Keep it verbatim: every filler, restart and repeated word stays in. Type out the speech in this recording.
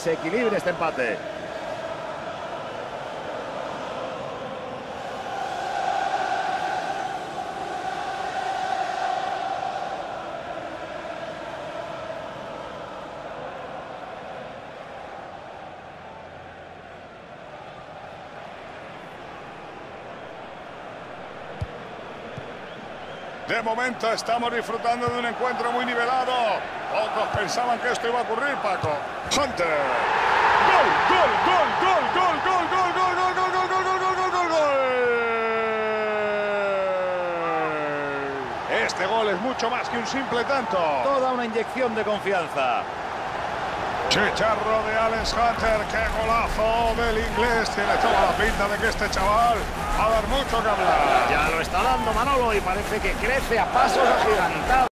desequilibre este empate. De momento estamos disfrutando de un encuentro muy nivelado. Pocos pensaban que esto iba a ocurrir, Paco. Hunter. ¡Gol, gol, gol, gol, gol, gol, gol, gol, gol, gol, gol, gol, gol, gol, gol, gol! Este gol es mucho más que un simple tanto. Toda una inyección de confianza. Chicharro de Alex Hunter, qué golazo del inglés. Tiene toda la pinta de que este chaval va a dar mucho que hablar. Ya lo está dando Manolo y parece que crece a pasos agigantados.